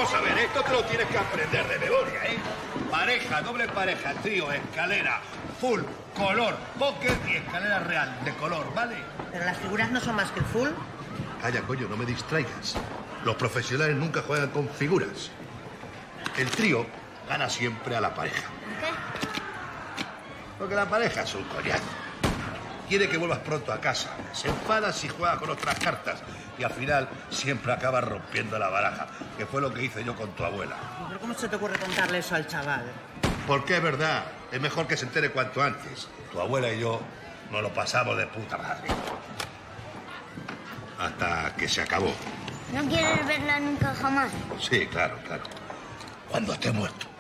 Vamos a ver, esto te lo tienes que aprender de memoria, ¿eh? Pareja, doble pareja, trío, escalera, full, color, póker y escalera real, de color, ¿vale? Pero las figuras no son más que el full. Calla, coño, no me distraigas. Los profesionales nunca juegan con figuras. El trío gana siempre a la pareja. ¿Por qué? Porque la pareja es un coñazo. Quiere que vuelvas pronto a casa. Se enfada si juega con otras cartas. Y al final siempre acaba rompiendo la baraja, que fue lo que hice yo con tu abuela. ¿Pero cómo se te ocurre contarle eso al chaval? Porque es verdad. Es mejor que se entere cuanto antes. Tu abuela y yo nos lo pasamos de puta madre. Hasta que se acabó. ¿No quieres verla nunca jamás? Sí, claro, claro. Cuando esté muerto.